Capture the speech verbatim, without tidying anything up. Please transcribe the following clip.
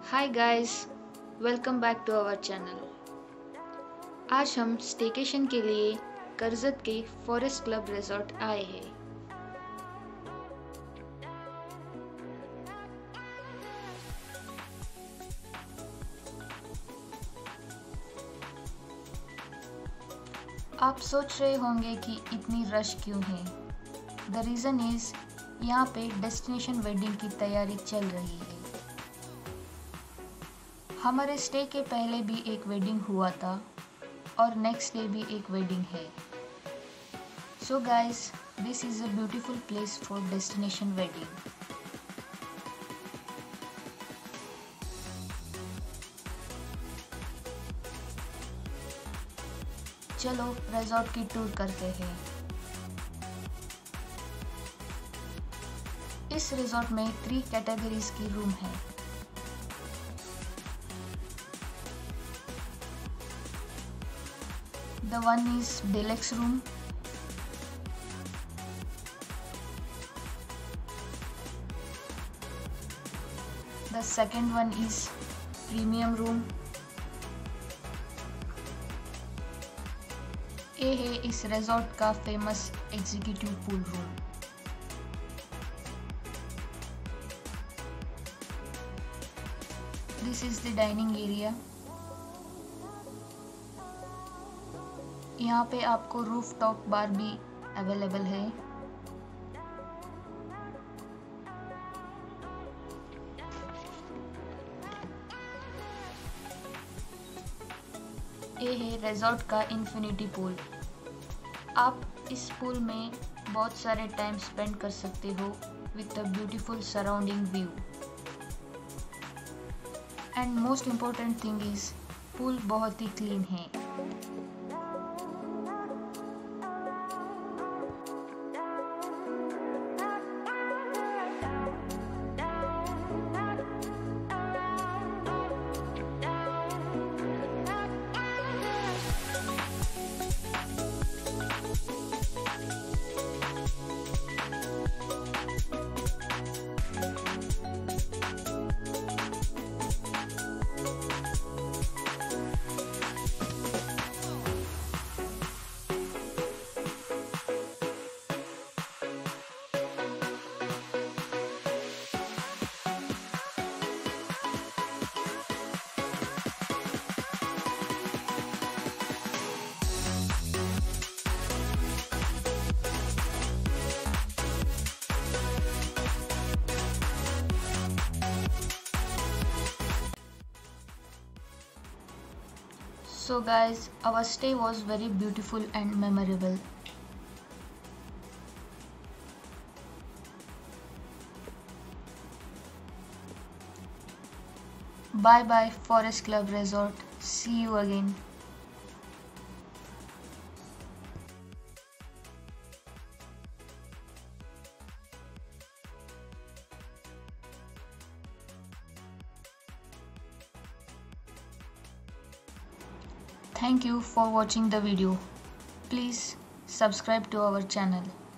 Hi guys, welcome back to our channel. आज हम staycation के लिए करजत के फॉरेस्ट क्लब रिजॉर्ट आए हैं। आप सोच रहे होंगे कि इतनी रश क्यों है। द रीज़न इज़ यहाँ पे डेस्टिनेशन वेडिंग की तैयारी चल रही है। हमारे स्टे के पहले भी एक वेडिंग हुआ था और नेक्स्ट डे भी एक वेडिंग है। So guys, this is a beautiful place for destination wedding. चलो रिजॉर्ट की टूर करते हैं। इस रिजॉर्ट में थ्री कैटेगरीज की रूम है। The one is deluxe room, the second one is premium room। ये है इस रिजॉर्ट का famous executive pool room. This is the dining area. यहाँ पे आपको रूफ टॉप बार भी अवेलेबल है। ये है रिजॉर्ट का इन्फिनिटी पूल। आप इस पूल में बहुत सारे टाइम स्पेंड कर सकते हो with a beautiful surrounding view. And most important thing is pool बहुत ही क्लीन है। So guys, our stay was very beautiful and memorable. Bye bye Forest Club Resort. See you again. Thank you for watching the video. Please subscribe to our channel.